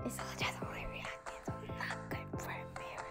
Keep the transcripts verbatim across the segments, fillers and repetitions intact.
It's just only reacting, so I'm not good for a mirror.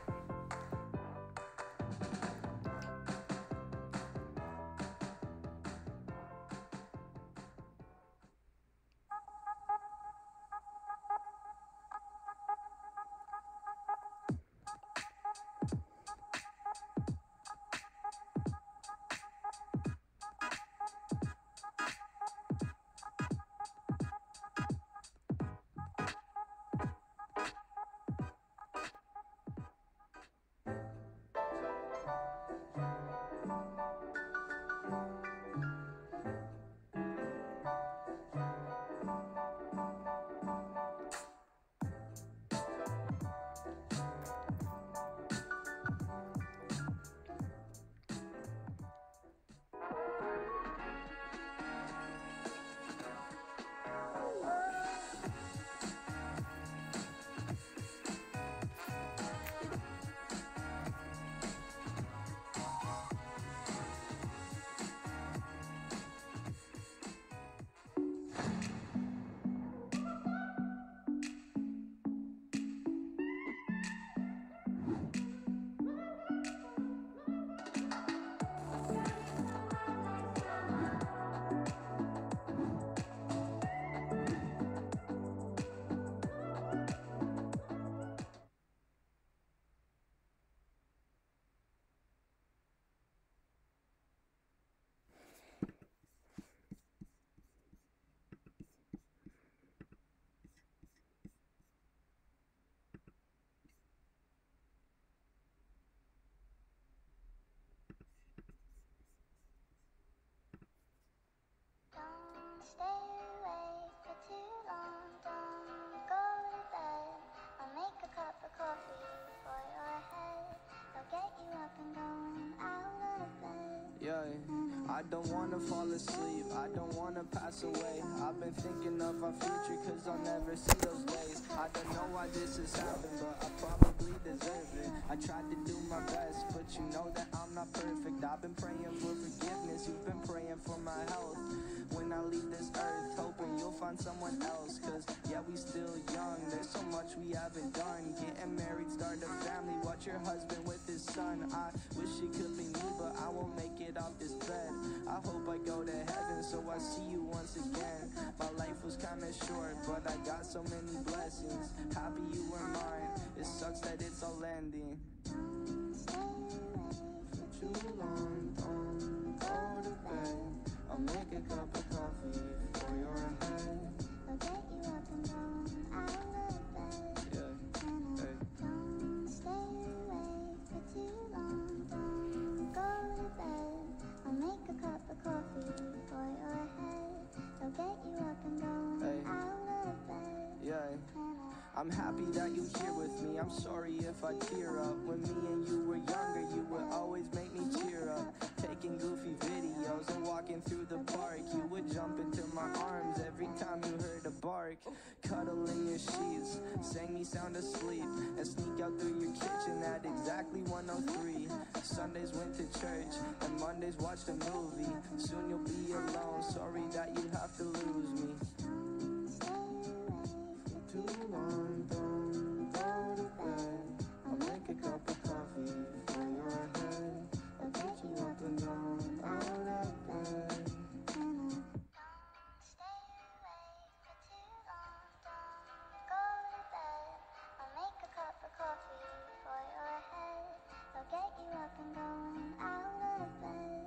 Don't stay awake for too long, don't go to bed. I'll make a cup of coffee for your head. I'll get you up and going out of bed. Yeah, I don't wanna fall asleep, I don't wanna pass away. I've been thinking of our future cause I'll never see those days. I don't know why this has happened, but I probably deserve it. I tried to do my best, but you know that I'm not perfect. I've been praying for forgiveness, you've been praying for my health. When I leave this earth, hoping you'll find someone else. Cause yeah, we still young, there's so much we haven't done. Getting married, start a family, watch your husband with his son. I wish it could be me, but I won't make it off this bed. I hope I go to heaven, so I see you once again. My life was kinda short, but I got so many blessings. Happy you were mine, it sucks that it's all ending. Don't stay awake for Too long, don't go to bed. I'll make a cup of coffee for your head. I'll get you up and going out of bed. Yeah, And I hey. don't stay awake for too long, don't go to bed. I'll make a cup of coffee for your head. I'll get you up and going Hey. out of bed. Yeah. And I I'm happy that you're here with me. I'm sorry if I tear up. When me and you were younger, you would always make me cheer up. Taking goofy videos and walking through the park. You would jump into my arms every time you heard a bark. Cuddle in your sheets, sang me sound asleep, and sneak out through your kitchen at exactly one oh three. Sundays went to church, and Mondays watched a movie. Soon you'll be alone, sorry that you have to lose me. don't stay awake for Too long, don't go to bed. I'll make a cup of coffee for your head. I'll get you up and down, out of bed. And I don't stay awake for too long, don't go to bed. I'll make a cup of coffee for your head. I'll get you up and going out of bed.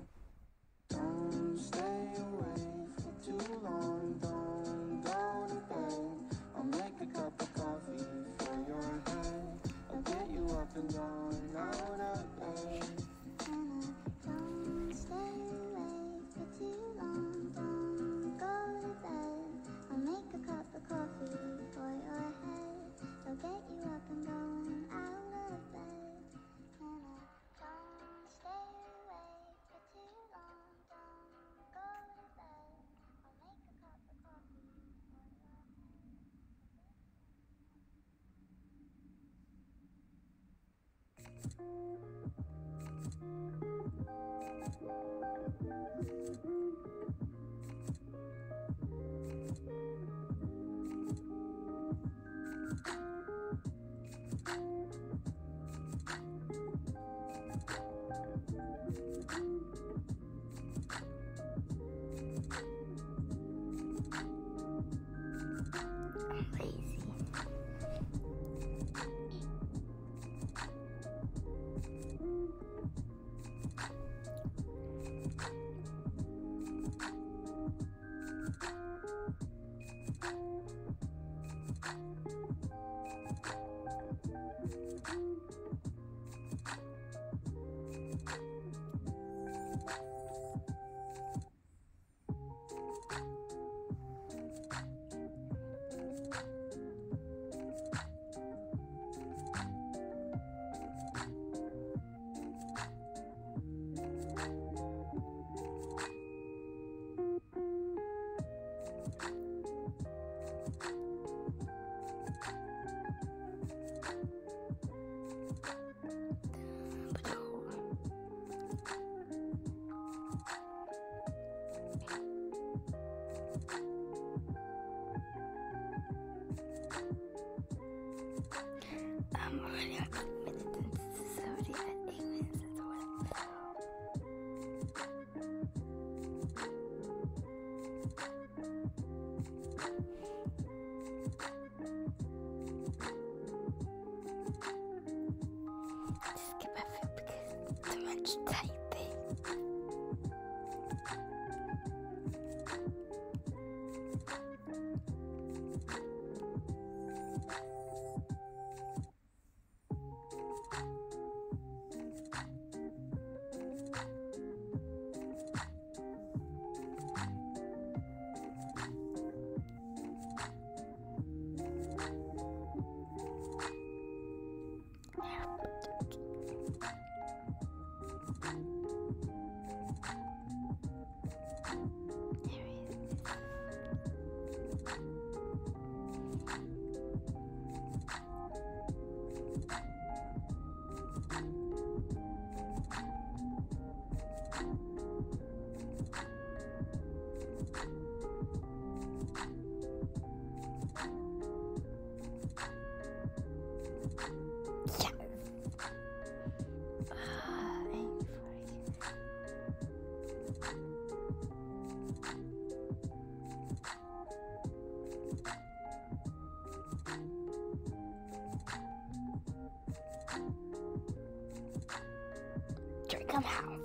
Don't stay awake for too long, don't go to bed. I'll make a cup of coffee for your head. I'll get you up and down, out of bed. And I don't stay awake for too long, don't go to bed. I'll make a cup of coffee for your head. I'll get you up and going out of bed. And I don't stay awake for too long, don't go to bed. I'll make a cup of coffee for your head. already on eight minutes. This is already at eight minutes as well. Just skip my food because too much typing. Drake, come out.